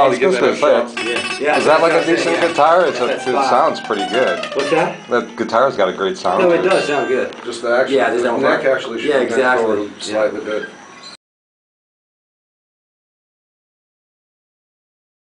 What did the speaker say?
I was give just that gonna a say, shot. Yeah. is that like a That's what I'm decent saying, yeah. guitar? It That's sounds pretty good. What's that? That guitar's got a great sound. No, to it does sound good. Just the actual, Yeah, there's the no neck harm. actually should Yeah, be bent exactly. forward slightly bit.